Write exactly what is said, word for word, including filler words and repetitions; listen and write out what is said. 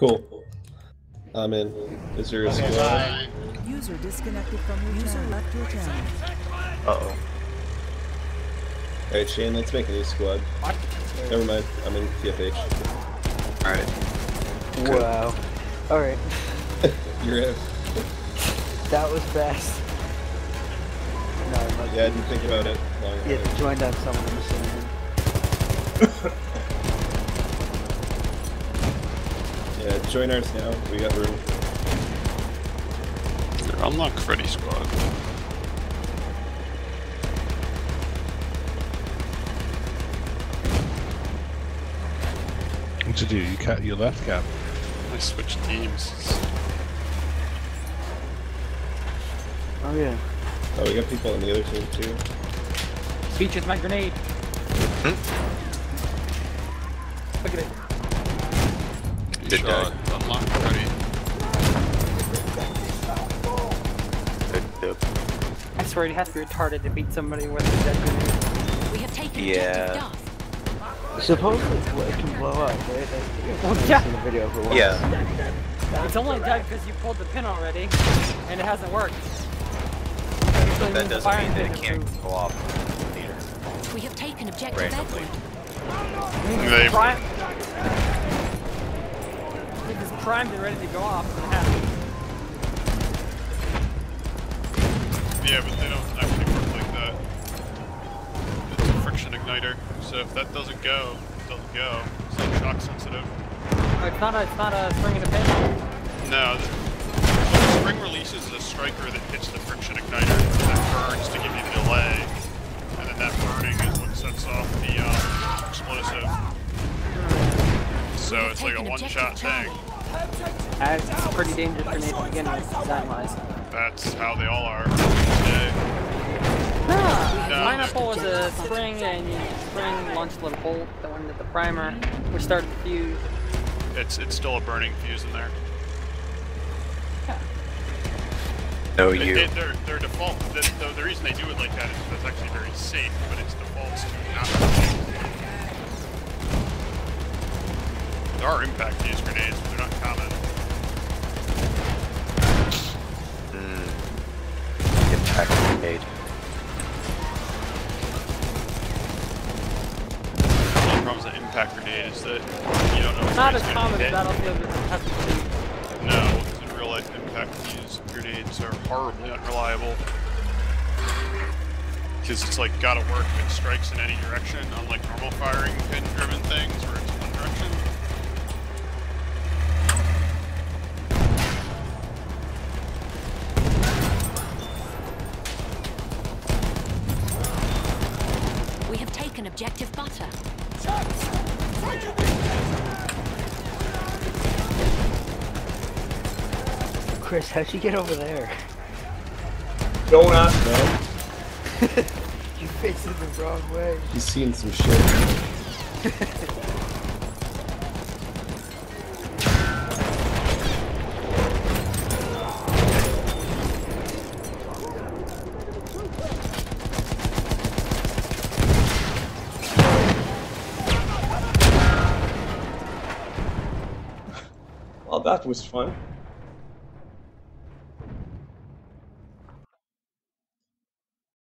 Cool. I'm in. Is there a Okay, squad? bye. User disconnected from your user left your channel. Uh oh. Alright, Shane, let's make a new squad. What? Never mind, I'm in T F H. Alright. Wow. Alright. You're out. That was best. No, I'm not. Yeah, I didn't think about it long Yeah, enough. joined on someone in the same. Yeah, join ours now. We got room. Unlock Freddy Squad. What to do? You cat your left cap. I switched teams. Oh yeah. Oh, we got people on the other team too. Beach is my grenade. Look at it. Good shot. Unlock Freddy. I swear you have to be retarded to beat somebody with a dead grenade. We have taken Yeah. objective Duff. Supposedly it can blow up, right? Like, Well, I've yeah. seen the video of it once. Yeah. It's only dead because you pulled the pin already, and it hasn't worked. But that doesn't mean that it can't go off either. We have taken objective Randomly. Edward. They, Prime. It was primed and ready to go off, and it hasn't. yeah, but they don't actually work like that. It's a friction igniter, so if that doesn't go, it doesn't go. It's like shock sensitive. Oh, it's not a, it's not a spring in a pin. No, the, the spring releases a striker that hits the friction igniter that burns to give you the delay, and then that burning is what sets off the um, explosive. So it's like a one-shot thing. That's a pretty dangerous grenade to begin with, design-wise. That's how they all are today. Ah, No, Pineapple was a spring, and you spring launched a little bolt that went into the primer, which started the fuse. It's it's still a burning fuse in there. No, It- you. it- their, their default, the, the, the reason they do it like that is it's actually very safe, but it's defaults to not be safe. There are impact fuse grenades, but they're not common. Mm. Impact grenade. The only problem with an impact grenade is that you don't know It's not where as it's common gonna as hit. Battlefield as Battlefield No, because in real life, impact fuse grenades are horribly unreliable. Because it's like gotta work if it strikes in any direction, unlike normal firing pin-driven things where it's one direction. We have taken objective Butter. Chris, how'd you get over there? Don't ask, man. You faced it the wrong way. He's seen some shit. Well, that was fun.